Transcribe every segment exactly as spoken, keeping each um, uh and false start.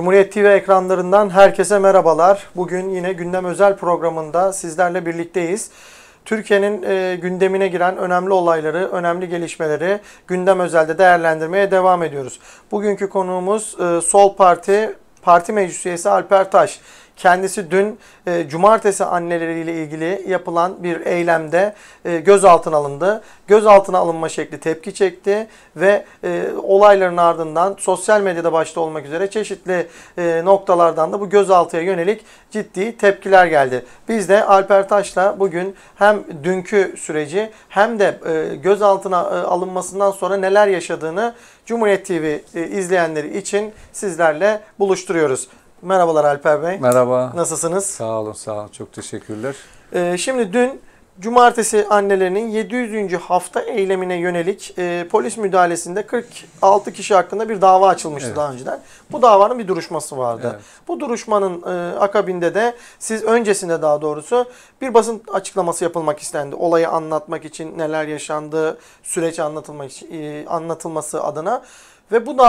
Cumhuriyet T V ekranlarından herkese merhabalar. Bugün yine gündem özel programında sizlerle birlikteyiz. Türkiye'nin e, gündemine giren önemli olayları, önemli gelişmeleri gündem özelde değerlendirmeye devam ediyoruz. Bugünkü konuğumuz e, Sol Parti Parti Meclis Üyesi Alper Taş. Kendisi dün e, cumartesi anneleriyle ilgili yapılan bir eylemde e, gözaltına alındı. Gözaltına alınma şekli tepki çekti ve e, olayların ardından sosyal medyada başta olmak üzere çeşitli e, noktalardan da bu gözaltıya yönelik ciddi tepkiler geldi. Biz de Alper Taş'la bugün hem dünkü süreci hem de e, gözaltına e, alınmasından sonra neler yaşadığını Cumhuriyet T V e, izleyenleri için sizlerle buluşturuyoruz. Merhabalar Alper Bey. Merhaba. Nasılsınız? Sağ olun, sağ olun. Çok teşekkürler. Ee, şimdi dün cumartesi annelerinin yedi yüzüncü hafta eylemine yönelik e, polis müdahalesinde kırk altı kişi hakkında bir dava açılmıştı evet. daha önceden. Bu davanın bir duruşması vardı. Evet. Bu duruşmanın e, akabinde de siz öncesinde daha doğrusu bir basın açıklaması yapılmak istendi. Olayı anlatmak için, neler yaşandığı, süreç anlatılmak için, e, anlatılması adına. Ve bu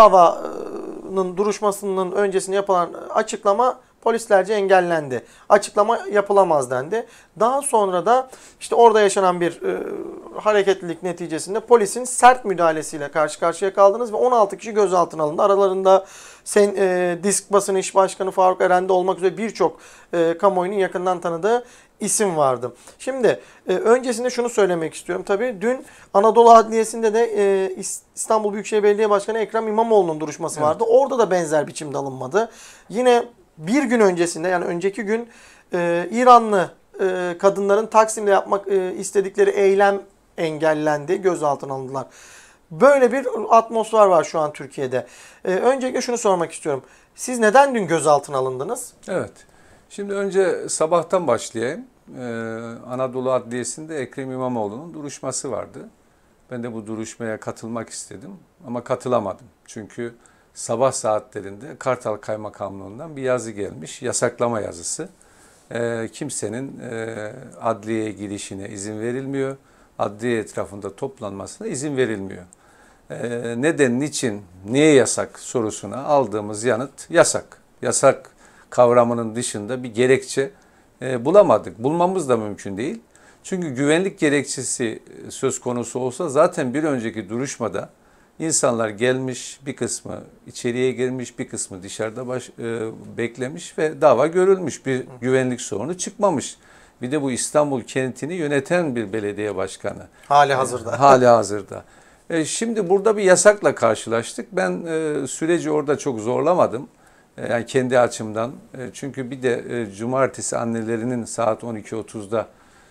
davanın duruşmasının öncesinde yapılan açıklama polislerce engellendi. Açıklama yapılamaz dendi. Daha sonra da işte orada yaşanan bir e, hareketlilik neticesinde polisin sert müdahalesiyle karşı karşıya kaldınız ve on altı kişi gözaltına alındı. Aralarında sen, e, Disk Basın İş Başkanı Faruk Eren'de olmak üzere birçok e, kamuoyunun yakından tanıdığı isim vardı. Şimdi e, öncesinde şunu söylemek istiyorum. Tabii dün Anadolu Adliyesi'nde de e, İstanbul Büyükşehir Belediye Başkanı Ekrem İmamoğlu'nun duruşması evet. vardı. Orada da benzer biçimde alınmadı. Yine bir gün öncesinde yani önceki gün e, İranlı e, kadınların Taksim'de yapmak e, istedikleri eylem engellendi. Gözaltına alındılar. Böyle bir atmosfer var şu an Türkiye'de. E, öncelikle şunu sormak istiyorum. Siz neden dün gözaltına alındınız? Evet. Şimdi önce sabahtan başlayayım. Ee, Anadolu Adliyesi'nde Ekrem İmamoğlu'nun duruşması vardı. Ben de bu duruşmaya katılmak istedim ama katılamadım. Çünkü sabah saatlerinde Kartal Kaymakamlığı'ndan bir yazı gelmiş, yasaklama yazısı. Ee, kimsenin e, adliyeye girişine izin verilmiyor, adliye etrafında toplanmasına izin verilmiyor. Ee, neden, niçin, niye yasak sorusuna aldığımız yanıt yasak. Yasak kavramının dışında bir gerekçe e, bulamadık. Bulmamız da mümkün değil. Çünkü güvenlik gerekçesi söz konusu olsa zaten bir önceki duruşmada insanlar gelmiş, bir kısmı içeriye girmiş, bir kısmı dışarıda baş, e, beklemiş ve dava görülmüş. Bir güvenlik sorunu çıkmamış. Bir de bu İstanbul kentini yöneten bir belediye başkanı. Hali hazırda. E, hali hazırda. E, şimdi burada bir yasakla karşılaştık. Ben e, süreci orada çok zorlamadım. Yani kendi açımdan. Çünkü bir de cumartesi annelerinin saat on iki otuzda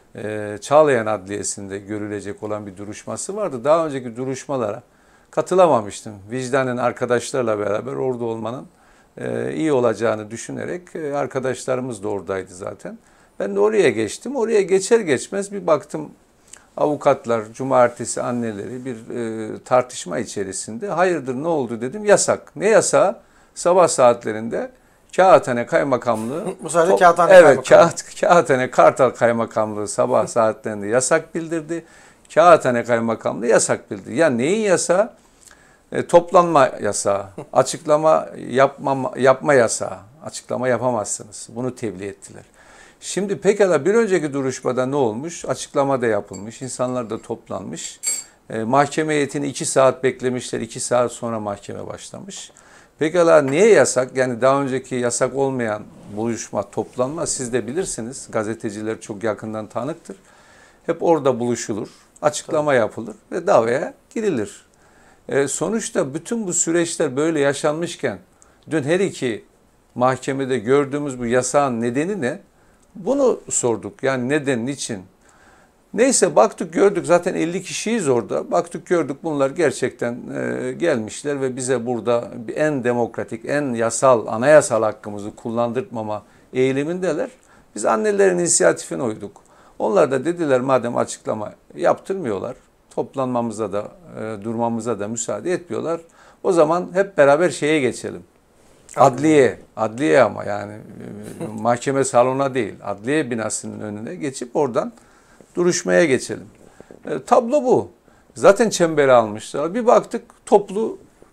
Çağlayan Adliyesi'nde görülecek olan bir duruşması vardı. Daha önceki duruşmalara katılamamıştım. Vicdanen arkadaşlarla beraber orada olmanın iyi olacağını düşünerek arkadaşlarımız da oradaydı zaten. Ben de oraya geçtim. Oraya geçer geçmez bir baktım avukatlar, cumartesi anneleri bir tartışma içerisinde. Hayırdır ne oldu dedim. Yasak. Ne yasağı? Sabah saatlerinde Kağıthane Kaymakamlığı bu sefer Kağıthane evet, Kağıt, Kağıthane Kartal Kaymakamlığı sabah saatlerinde yasak bildirdi. Kağıthane Kaymakamlığı yasak bildirdi. Ya neyin yasağı? E, toplanma yasağı, açıklama yapma, yapma yasağı. Açıklama yapamazsınız. Bunu tebliğ ettiler. Şimdi pekala bir önceki duruşmada ne olmuş? Açıklama da yapılmış. İnsanlar da toplanmış. E, mahkeme heyetini iki saat beklemişler. iki saat sonra mahkeme başlamış. Pekala niye yasak? Yani daha önceki yasak olmayan buluşma, toplanma siz de bilirsiniz. Gazeteciler çok yakından tanıktır. Hep orada buluşulur, açıklama Tabii. yapılır ve davaya girilir. E, sonuçta bütün bu süreçler böyle yaşanmışken dün her iki mahkemede gördüğümüz bu yasağın nedeni ne? Bunu sorduk. Yani neden, niçin? Neyse baktık gördük zaten elli kişiyiz orada. Baktık gördük bunlar gerçekten e, gelmişler ve bize burada en demokratik, en yasal, anayasal hakkımızı kullandırtmama eğilimindeler. Biz annelerin inisiyatifine uyduk. Onlar da dediler madem açıklama yaptırmıyorlar, toplanmamıza da e, durmamıza da müsaade etmiyorlar. O zaman hep beraber şeye geçelim. Adliye, adliye ama yani e, mahkeme salonuna değil, adliye binasının önüne geçip oradan duruşmaya geçelim. E, tablo bu. Zaten çemberi almışlar. Bir baktık toplu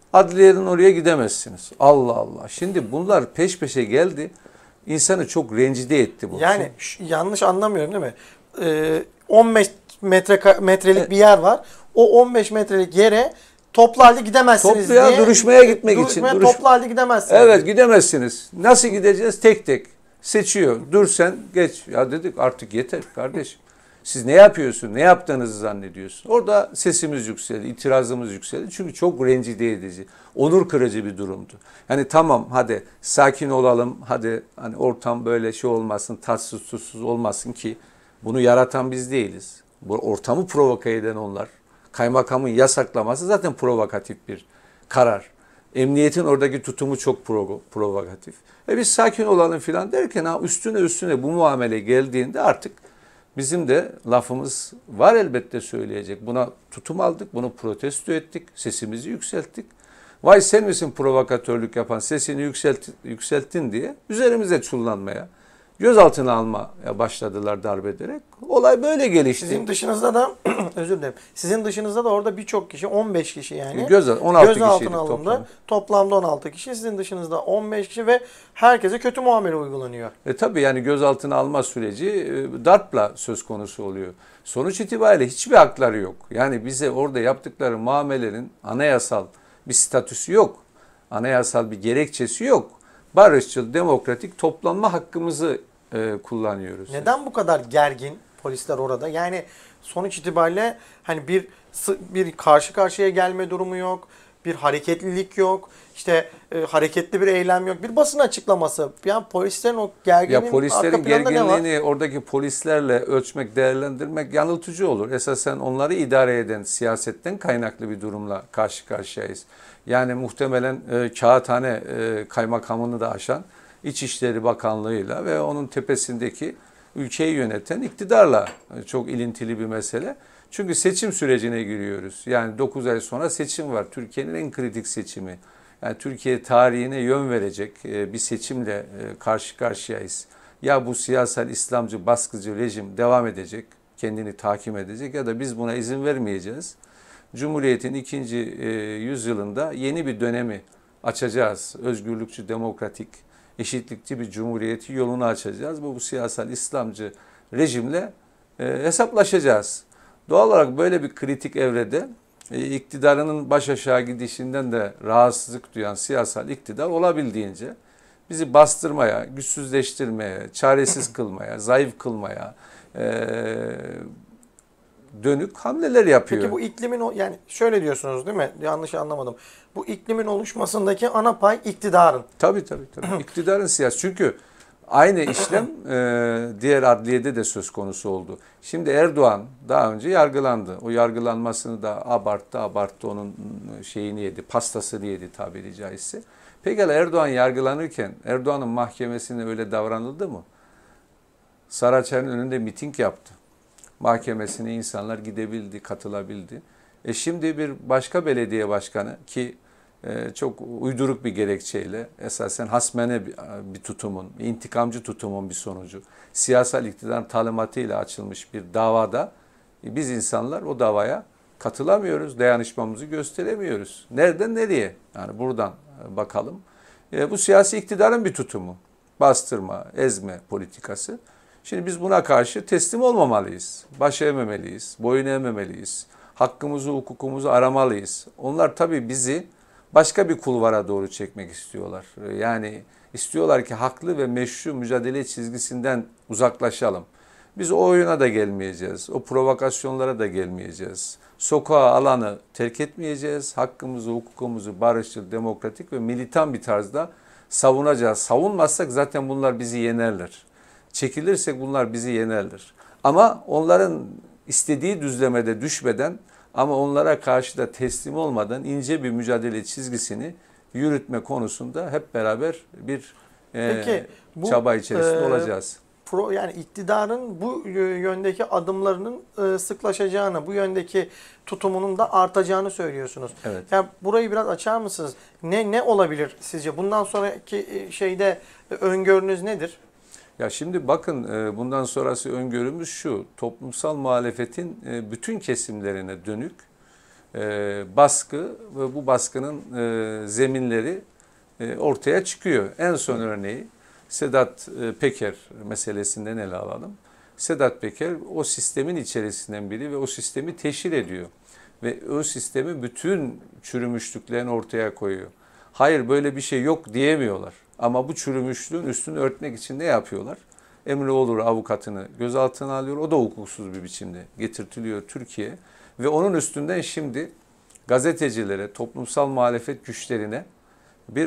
Adliyenin oraya gidemezsiniz. Allah Allah. Şimdi bunlar peş peşe geldi. İnsanı çok rencide etti bu. Yani şu, yanlış anlamıyorum değil mi? Ee, on beş metre metrelik evet. bir yer var. O on beş metrelik yere toplu halde gidemezsiniz toplu diye. Duruşmaya gitmek duruşmaya için. Duruş... Toplu halde gidemezsiniz. Evet gidemezsiniz. Nasıl gideceğiz? Tek tek seçiyor. Dur sen geç. Ya dedik artık yeter kardeşim. Siz ne yapıyorsun? Ne yaptığınızı zannediyorsun? Orada sesimiz yükseldi, itirazımız yükseldi. Çünkü çok rencide edici, onur kırıcı bir durumdu. Yani tamam hadi sakin olalım, hadi hani ortam böyle şey olmasın, tatsız tuzsuz olmasın ki bunu yaratan biz değiliz. Bu ortamı provoke eden onlar. Kaymakamın yasaklaması zaten provokatif bir karar. Emniyetin oradaki tutumu çok provo provokatif. E biz sakin olalım filan derken ha üstüne üstüne bu muamele geldiğinde artık bizim de lafımız var elbette söyleyecek. Buna tutum aldık, bunu protesto ettik, sesimizi yükselttik. Vay sen misin provokatörlük yapan, sesini yükselt, yükselttin diye üzerimize çullanmaya, gözaltına almaya başladılar darp ederek. Olay böyle gelişti. Sizin dışınızda da, özür dilerim, sizin dışınızda da orada birçok kişi, on beş kişi yani. Göz, on altı gözaltına alındı. Toplam. Toplamda on altı kişi, sizin dışınızda on beş kişi ve herkese kötü muamele uygulanıyor. E tabii yani gözaltına alma süreci darpla söz konusu oluyor. Sonuç itibariyle hiçbir hakları yok. Yani bize orada yaptıkları muamelenin anayasal bir statüsü yok. Anayasal bir gerekçesi yok. Barışçıl, demokratik toplanma hakkımızı e, kullanıyoruz. Neden bu kadar gergin polisler orada? Yani sonuç itibariyle hani bir bir karşı karşıya gelme durumu yok. Bir hareketlilik yok. İşte e, hareketli bir eylem yok. Bir basın açıklaması. Yani polislerin o gerginliğinin ya polislerin arka planda ne var? gerginliğini oradaki polislerle ölçmek, değerlendirmek yanıltıcı olur. Esasen onları idare eden siyasetten kaynaklı bir durumla karşı karşıyayız. Yani muhtemelen e, Kağıthane e, kaymakamını da aşan İçişleri Bakanlığı'yla ve onun tepesindeki ülkeyi yöneten iktidarla e, çok ilintili bir mesele. Çünkü seçim sürecine giriyoruz. Yani dokuz ay sonra seçim var. Türkiye'nin en kritik seçimi. Yani Türkiye tarihine yön verecek bir seçimle karşı karşıyayız. Ya bu siyasal İslamcı baskıcı rejim devam edecek, kendini tahkim edecek ya da biz buna izin vermeyeceğiz. Cumhuriyet'in ikinci yüzyılında yeni bir dönemi açacağız. Özgürlükçü, demokratik, eşitlikçi bir cumhuriyeti yolunu açacağız. Bu, bu siyasal İslamcı rejimle hesaplaşacağız. Doğal olarak böyle bir kritik evrede e, iktidarının baş aşağı gidişinden de rahatsızlık duyan siyasal iktidar olabildiğince bizi bastırmaya, güçsüzleştirmeye, çaresiz kılmaya, zayıf kılmaya e, dönük hamleler yapıyor. Peki bu iklimin, yani şöyle diyorsunuz değil mi? Yanlış anlamadım. Bu iklimin oluşmasındaki ana pay iktidarın. Tabii tabii. tabii. İktidarın siyasi. Çünkü aynı işlem e, diğer adliyede de söz konusu oldu. Şimdi Erdoğan daha önce yargılandı. O yargılanmasını da abarttı, abarttı onun şeyini yedi, pastasını yedi tabiri caizse. Pekala Erdoğan yargılanırken Erdoğan'ın mahkemesine öyle davranıldı mı? Saraçhane'nin önünde miting yaptı. Mahkemesine insanlar gidebildi, katılabildi. E şimdi bir başka belediye başkanı ki Ee, çok uyduruk bir gerekçeyle esasen hasmene bir, bir tutumun, intikamcı tutumun bir sonucu, siyasal iktidarın talimatıyla açılmış bir davada e, biz insanlar o davaya katılamıyoruz, dayanışmamızı gösteremiyoruz. Nereden nereye? Yani buradan e, bakalım. E, bu siyasi iktidarın bir tutumu, bastırma, ezme politikası. Şimdi biz buna karşı teslim olmamalıyız, baş eğmemeliyiz, boyun eğmemeliyiz, hakkımızı, hukukumuzu aramalıyız. Onlar tabii bizi başka bir kulvara doğru çekmek istiyorlar. Yani istiyorlar ki haklı ve meşru mücadele çizgisinden uzaklaşalım. Biz o oyuna da gelmeyeceğiz. O provokasyonlara da gelmeyeceğiz. Sokağa, alanı terk etmeyeceğiz. Hakkımızı, hukukumuzu barışçıl, demokratik ve militan bir tarzda savunacağız. Savunmazsak zaten bunlar bizi yenerler. Çekilirsek bunlar bizi yenerler. Ama onların istediği düzlemede düşmeden ama onlara karşı da teslim olmadan ince bir mücadele çizgisini yürütme konusunda hep beraber bir Peki, e, bu, çaba içerisinde e, olacağız. Pro, yani iktidarın bu yöndeki adımlarının e, sıklaşacağını, bu yöndeki tutumunun da artacağını söylüyorsunuz. Evet. Yani burayı biraz açar mısınız? Ne ne olabilir sizce? Bundan sonraki şeyde öngörünüz nedir? Ya şimdi bakın bundan sonrası öngörümüz şu, toplumsal muhalefetin bütün kesimlerine dönük e, baskı ve bu baskının e, zeminleri e, ortaya çıkıyor. En son örneği Sedat e, Peker meselesinden ele alalım. Sedat Peker o sistemin içerisinden biri ve o sistemi teşhir ediyor. Ve o sistemi bütün çürümüşlüklerini ortaya koyuyor. Hayır böyle bir şey yok diyemiyorlar. Ama bu çürümüşlüğün üstünü örtmek için ne yapıyorlar? Emre Olur avukatını gözaltına alıyor. O da hukuksuz bir biçimde getirtiliyor Türkiye. Ve onun üstünden şimdi gazetecilere, toplumsal muhalefet güçlerine bir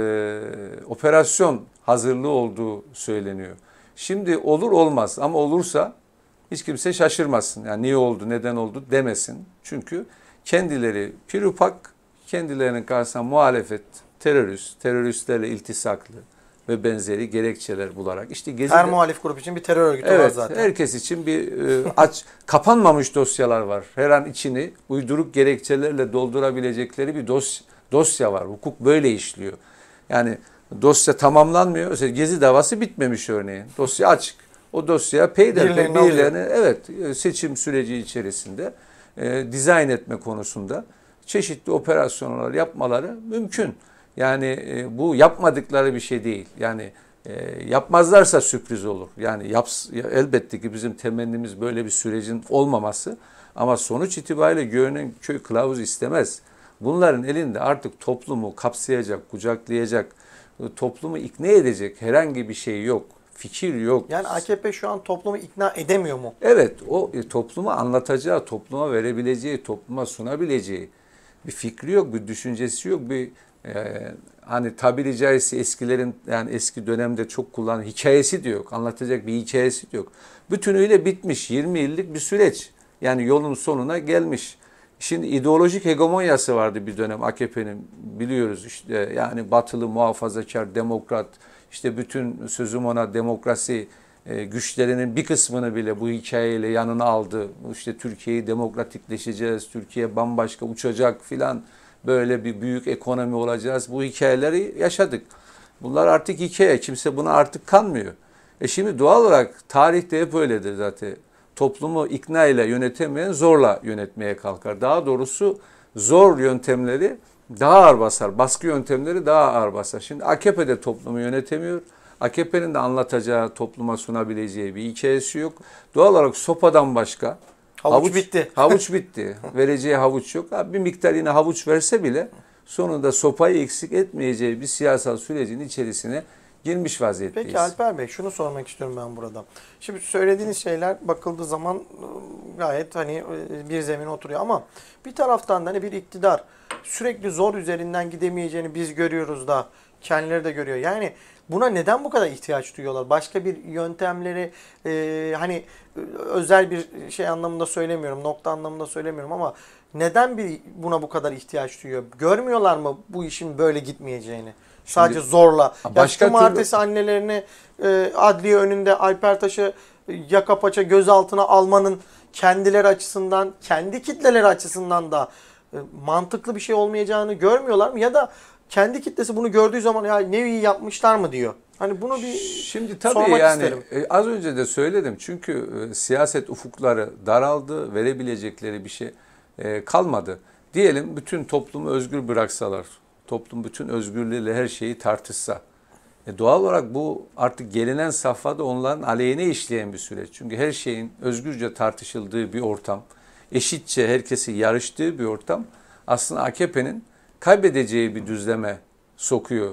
e, operasyon hazırlığı olduğu söyleniyor. Şimdi olur olmaz ama olursa hiç kimse şaşırmasın. Yani niye oldu, neden oldu demesin. Çünkü kendileri pirupak, kendilerinin karşısına muhalefet, terörist, teröristlerle iltisaklı ve benzeri gerekçeler bularak. İşte Gezi'de, her muhalif grup için bir terör örgütü evet, var zaten. Herkes için bir e, aç, kapanmamış dosyalar var. Her an içini uyduruk gerekçelerle doldurabilecekleri bir dos, dosya var. Hukuk böyle işliyor. Yani dosya tamamlanmıyor. Mesela Gezi davası bitmemiş örneğin. Dosya açık. O dosya peyderpey birilerini evet seçim süreci içerisinde e, dizayn etme konusunda çeşitli operasyonlar yapmaları mümkün. Yani e, bu yapmadıkları bir şey değil. Yani e, yapmazlarsa sürpriz olur. Yani yaps, elbette ki bizim temennimiz böyle bir sürecin olmaması. Ama sonuç itibariyle görünen köy kılavuz istemez. Bunların elinde artık toplumu kapsayacak, kucaklayacak, toplumu ikna edecek herhangi bir şey yok. Fikir yok. Yani A K P şu an toplumu ikna edemiyor mu? Evet, o e, topluma anlatacağı, topluma verebileceği, topluma sunabileceği bir fikri yok, bir düşüncesi yok, bir e, hani tabiri caizse eskilerin yani eski dönemde çok kullanılan hikayesi de yok, anlatacak bir hikayesi de yok. Bütünüyle bitmiş yirmi yıllık bir süreç. Yani yolun sonuna gelmiş. Şimdi ideolojik hegemonyası vardı bir dönem A K P'nin biliyoruz işte yani batılı muhafazakar, demokrat işte bütün sözüm ona demokrasi e, güçlerinin bir kısmını bile bu hikayeyle yanına aldı. İşte Türkiye'yi demokratikleşeceğiz, Türkiye bambaşka uçacak filan böyle bir büyük ekonomi olacağız. Bu hikayeleri yaşadık. Bunlar artık hikaye. Kimse buna artık kanmıyor. E şimdi doğal olarak tarihte hep öyledir zaten. Toplumu ikna ile yönetemeyen zorla yönetmeye kalkar. Daha doğrusu zor yöntemleri daha ağır basar. Baskı yöntemleri daha ağır basar. Şimdi A K P de toplumu yönetemiyor. A K P'nin de anlatacağı, topluma sunabileceği bir hikayesi yok. Doğal olarak sopadan başka. Havuç, havuç bitti. Havuç bitti. Vereceği havuç yok. Bir miktar yine havuç verse bile sonunda sopayı eksik etmeyeceği bir siyasal sürecin içerisine girmiş vaziyetteyiz. Peki Alper Bey şunu sormak istiyorum ben burada. Şimdi söylediğiniz şeyler bakıldığı zaman gayet hani bir zemine oturuyor ama bir taraftan da hani bir iktidar sürekli zor üzerinden gidemeyeceğini biz görüyoruz da kendileri de görüyor. Yani buna neden bu kadar ihtiyaç duyuyorlar? Başka bir yöntemleri e, hani özel bir şey anlamında söylemiyorum, nokta anlamında söylemiyorum ama neden bir buna bu kadar ihtiyaç duyuyor? Görmüyorlar mı bu işin böyle gitmeyeceğini? Sadece Şimdi, zorla. Başka ya cumartesi türlü... annelerini e, adliye önünde Alper Taş'ı yaka paça gözaltına almanın kendileri açısından, kendi kitleleri açısından da e, mantıklı bir şey olmayacağını görmüyorlar mı? Ya da kendi kitlesi bunu gördüğü zaman ya ne iyi yapmışlar mı diyor. Hani bunu bir Şimdi tabii sormak yani isterim. E, az önce de söyledim. Çünkü e, siyaset ufukları daraldı. Verebilecekleri bir şey e, kalmadı. Diyelim bütün toplumu özgür bıraksalar. Toplum bütün özgürlüğüyle her şeyi tartışsa. E doğal olarak bu artık gelinen safhada onların aleyhine işleyen bir süreç. Çünkü her şeyin özgürce tartışıldığı bir ortam, eşitçe herkesin yarıştığı bir ortam aslında A K P'nin kaybedeceği bir düzleme sokuyor.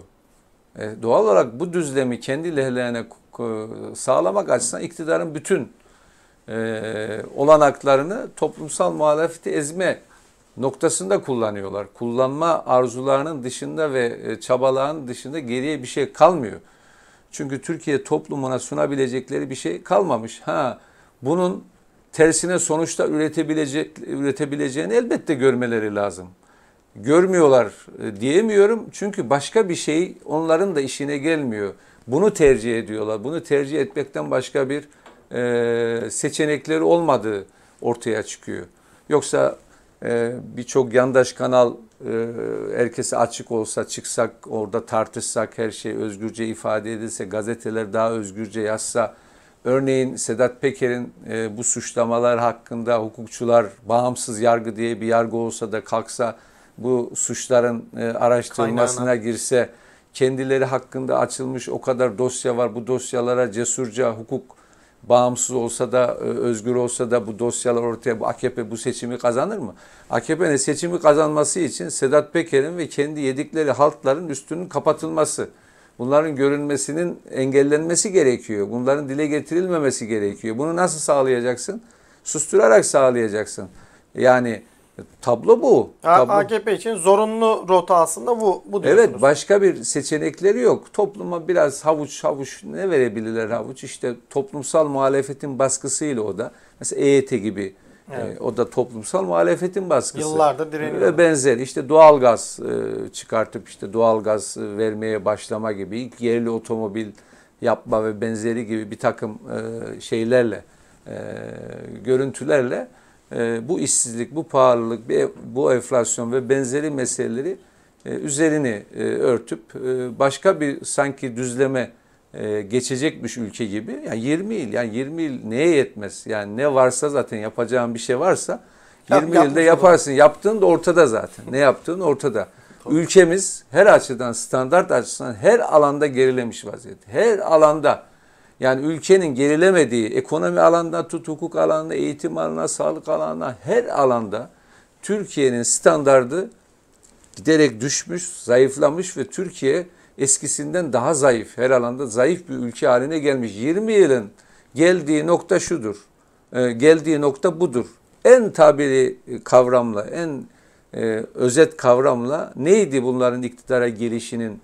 E doğal olarak bu düzlemi kendi lehlerine sağlamak açısından iktidarın bütün e, olanaklarını toplumsal muhalefeti ezme noktasında kullanıyorlar. Kullanma arzularının dışında ve çabalarının dışında geriye bir şey kalmıyor. Çünkü Türkiye toplumuna sunabilecekleri bir şey kalmamış. Ha, bunun tersine sonuçta üretebilecek üretebileceğini elbette görmeleri lazım. Görmüyorlar diyemiyorum çünkü başka bir şey onların da işine gelmiyor. Bunu tercih ediyorlar. Bunu tercih etmekten başka bir e, seçenekleri olmadığı ortaya çıkıyor. Yoksa Ee, birçok yandaş kanal e, herkese açık olsa, çıksak, orada tartışsak, her şey özgürce ifade edilse, gazeteler daha özgürce yazsa, Örneğin Sedat Peker'in e, bu suçlamalar hakkında hukukçular bağımsız yargı diye bir yargı olsa da kalksa bu suçların e, araştırılmasına Kaynağına. girse, kendileri hakkında açılmış o kadar dosya var. Bu dosyalara cesurca hukuk bağımsız olsa da, e, özgür olsa da bu dosyalar ortaya, bu A K P bu seçimi kazanır mı? A K P'nin seçimi kazanması için Sedat Peker'in ve kendi yedikleri haltların üstünün kapatılması, bunların görünmesinin engellenmesi gerekiyor. Bunların dile getirilmemesi gerekiyor. Bunu nasıl sağlayacaksın? Susturarak sağlayacaksın. Yani tablo bu. Tablo. A K P için zorunlu rota aslında bu, bu diyorsunuz. Evet, başka bir seçenekleri yok. Topluma biraz havuç havuç ne verebilirler havuç? İşte toplumsal muhalefetin baskısıyla o da. Mesela E Y T gibi. Evet. E, o da toplumsal muhalefetin baskısı. Yıllardır direniyor. Ve benzer işte doğalgaz e, çıkartıp işte doğalgaz vermeye başlama gibi, ilk yerli otomobil yapma ve benzeri gibi bir takım e, şeylerle, e, görüntülerle e, bu işsizlik, bu pahalılık, bu enflasyon ve benzeri meseleleri e, üzerini e, örtüp e, başka bir sanki düzleme e, geçecekmiş ülke gibi. Yani yirmi yıl, yani yirmi yıl neye yetmez? Yani ne varsa zaten yapacağın bir şey varsa yirmi yılda yaparsın. Yaptığın da ortada zaten. Ne yaptığın ortada. Ülkemiz her açıdan, standart açısından her alanda gerilemiş vaziyette. Her alanda. Yani ülkenin gerilemediği, ekonomi alanında tut, hukuk alanında, eğitim alanında, sağlık alanında, her alanda Türkiye'nin standardı giderek düşmüş, zayıflamış ve Türkiye eskisinden daha zayıf, her alanda zayıf bir ülke haline gelmiş. yirmi yılın geldiği nokta şudur, e, geldiği nokta budur. En tabiri kavramla, en e, özet kavramla neydi bunların iktidara gelişinin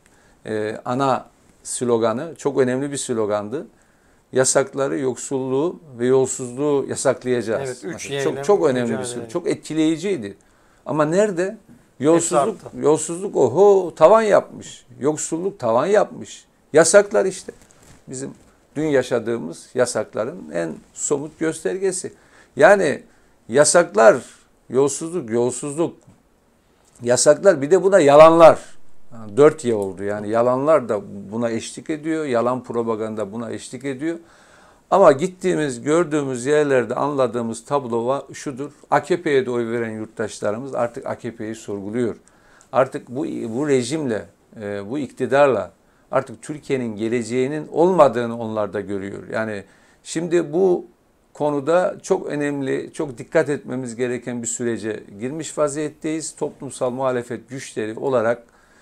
e, ana sloganı? Çok önemli bir slogandı. Yasakları, yoksulluğu ve yolsuzluğu yasaklayacağız. Evet, üç çok çok önemli bir slogan, çok etkileyiciydi. Ama nerede? Yolsuzluk, yolsuzluk oho tavan yapmış. Yoksulluk tavan yapmış. Yasaklar işte. Bizim dün yaşadığımız yasakların en somut göstergesi. Yani yasaklar, yolsuzluk, yolsuzluk, yasaklar, bir de buna yalanlar. Dört Y oldu yani, yalanlar da buna eşlik ediyor. Yalan propaganda buna eşlik ediyor. Ama gittiğimiz, gördüğümüz yerlerde anladığımız tablo şudur. A K P'ye de oy veren yurttaşlarımız artık A K P'yi sorguluyor. Artık bu bu rejimle, bu iktidarla artık Türkiye'nin geleceğinin olmadığını onlar da görüyor. Yani şimdi bu konuda çok önemli, çok dikkat etmemiz gereken bir sürece girmiş vaziyetteyiz. Toplumsal muhalefet güçleri olarak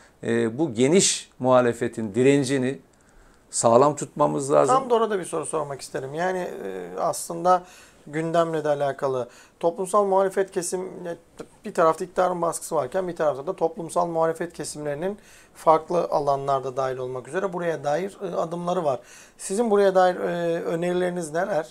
bu geniş muhalefetin direncini sağlam tutmamız lazım. Tam da orada bir soru sormak isterim. Yani e, aslında gündemle de alakalı. Toplumsal muhalefet kesim, bir tarafta iktidarın baskısı varken bir tarafta da toplumsal muhalefet kesimlerinin farklı alanlarda dahil olmak üzere buraya dair e, adımları var. Sizin buraya dair e, önerileriniz neler?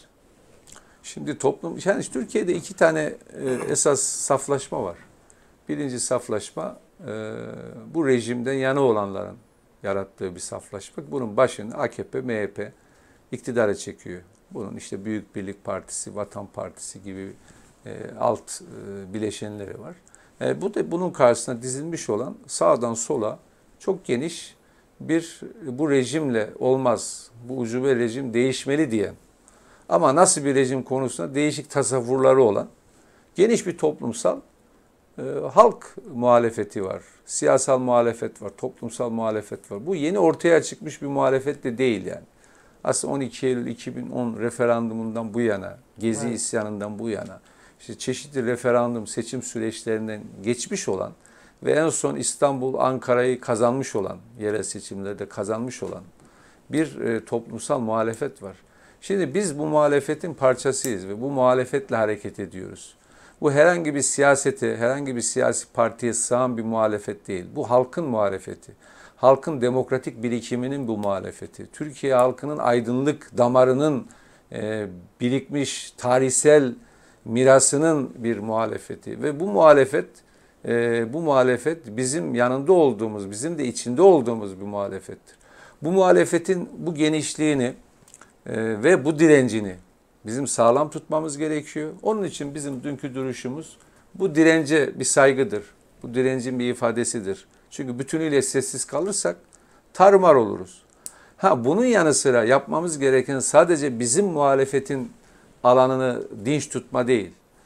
Şimdi toplum, yani Türkiye'de iki tane e, esas saflaşma var. Birinci saflaşma e, bu rejimden yana olanların yarattığı bir saflaşma. Bunun başını A K P, M H P iktidara çekiyor. Bunun işte Büyük Birlik Partisi, Vatan Partisi gibi e, alt e, bileşenleri var. E, bu da bunun karşısına dizilmiş olan sağdan sola çok geniş bir bu rejimle olmaz, bu ucube rejim değişmeli diyen ama nasıl bir rejim konusunda değişik tasavvurları olan geniş bir toplumsal e, halk muhalefeti var. Siyasal muhalefet var, toplumsal muhalefet var. Bu yeni ortaya çıkmış bir muhalefet de değil yani. Aslında on iki Eylül iki bin on referandumundan bu yana, Gezi evet. isyanından bu yana, işte çeşitli referandum seçim süreçlerinden geçmiş olan ve en son İstanbul, Ankara'yı kazanmış olan, yerel seçimlerde kazanmış olan bir e, toplumsal muhalefet var. Şimdi biz bu muhalefetin parçasıyız ve bu muhalefetle hareket ediyoruz. Bu herhangi bir siyasete, herhangi bir siyasi partiye sığan bir muhalefet değil. Bu halkın muhalefeti. Halkın demokratik birikiminin bu muhalefeti. Türkiye halkının aydınlık damarının e, birikmiş tarihsel mirasının bir muhalefeti. Ve bu muhalefet, e, bu muhalefet bizim yanında olduğumuz, bizim de içinde olduğumuz bir muhalefettir. Bu muhalefetin bu genişliğini e, ve bu direncini bizim sağlam tutmamız gerekiyor. Onun için bizim dünkü duruşumuz bu dirence bir saygıdır. Bu direncin bir ifadesidir. Çünkü bütünüyle sessiz kalırsak tarumar oluruz. Ha bunun yanı sıra yapmamız gereken sadece bizim muhalefetin alanını dinç tutma değil.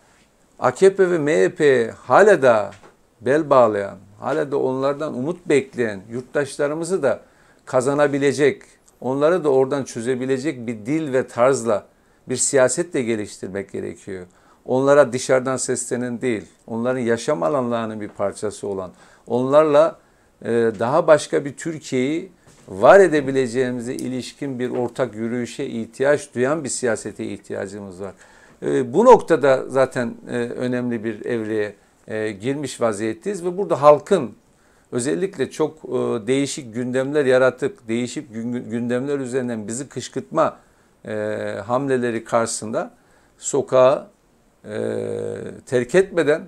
A K P ve M H P'ye hala da bel bağlayan, hala da onlardan umut bekleyen yurttaşlarımızı da kazanabilecek, onları da oradan çözebilecek bir dil ve tarzla, bir siyasetle geliştirmek gerekiyor. Onlara dışarıdan seslenen değil, onların yaşam alanlarının bir parçası olan, onlarla e, daha başka bir Türkiye'yi var edebileceğimize ilişkin bir ortak yürüyüşe ihtiyaç duyan bir siyasete ihtiyacımız var. E, bu noktada zaten e, önemli bir evreye e, girmiş vaziyetteyiz ve burada halkın özellikle çok e, değişik gündemler yaratıp, değişik gündemler üzerinden bizi kışkırtma e, hamleleri karşısında sokağa e, terk etmeden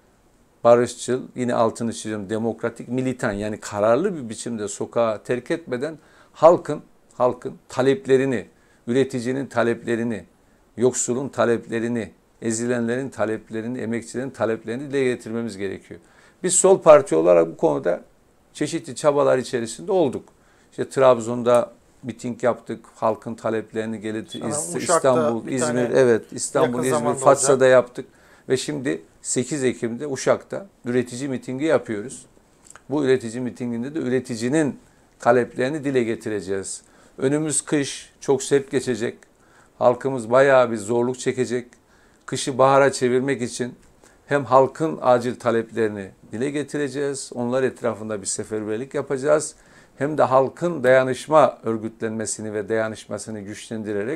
barışçıl, yine altını çiziyorum, demokratik, militan, yani kararlı bir biçimde sokağa terk etmeden halkın halkın taleplerini, üreticinin taleplerini, yoksulun taleplerini, ezilenlerin taleplerini, emekçilerin taleplerini dile getirmemiz gerekiyor. Biz sol parti olarak bu konuda çeşitli çabalar içerisinde olduk. İşte Trabzon'da miting yaptık, halkın taleplerini getirdik. İstanbul, İzmir, evet İstanbul, İzmir, Fatsa'da yaptık ve şimdi sekiz Ekim'de Uşak'ta üretici mitingi yapıyoruz. Bu üretici mitinginde de üreticinin taleplerini dile getireceğiz. Önümüz kış çok sert geçecek. Halkımız bayağı bir zorluk çekecek. Kışı bahara çevirmek için hem halkın acil taleplerini dile getireceğiz. Onlar etrafında bir seferberlik yapacağız. Hem de halkın dayanışma örgütlenmesini ve dayanışmasını güçlendirerek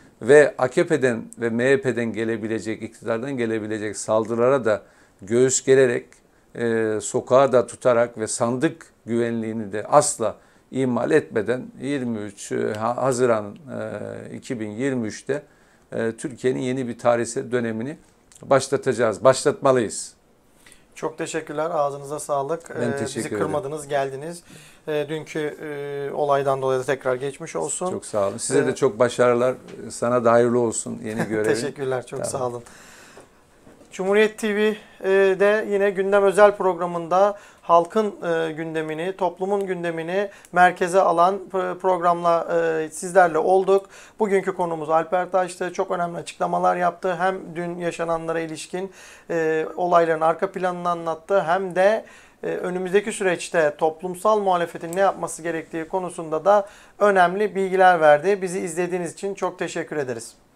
ve A K P'den ve M H P'den gelebilecek, iktidardan gelebilecek saldırılara da göğüs gererek, e, sokağa da tutarak ve sandık güvenliğini de asla ihmal etmeden yirmi üç Haziran e, iki bin yirmi üç'te e, Türkiye'nin yeni bir tarihsel dönemini başlatacağız, başlatmalıyız. Çok teşekkürler. Ağzınıza sağlık. Ben ee, teşekkür bizi ederim. kırmadınız, geldiniz. Ee, dünkü e, olaydan dolayı da tekrar geçmiş olsun. Çok sağ olun. Size ee, de çok başarılar. Sana da hayırlı olsun yeni görevin. Teşekkürler. Çok tamam. sağ olun. Cumhuriyet T V'de yine gündem özel programında halkın e, gündemini, toplumun gündemini merkeze alan programla e, sizlerle olduk. Bugünkü konumuz Alper Taş'tı. Çok önemli açıklamalar yaptı. Hem dün yaşananlara ilişkin e, olayların arka planını anlattı, hem de e, önümüzdeki süreçte toplumsal muhalefetin ne yapması gerektiği konusunda da önemli bilgiler verdi. Bizi izlediğiniz için çok teşekkür ederiz.